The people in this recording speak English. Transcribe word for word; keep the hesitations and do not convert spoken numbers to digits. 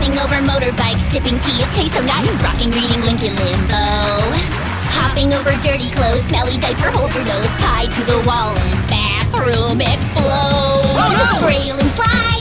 Riding over motorbikes, sipping tea, it tastes so nice. Rocking, reading Lincoln Limbo. Hopping over dirty clothes, smelly diaper, hold your nose. Pie to the wall and bathroom explode. Railing slide.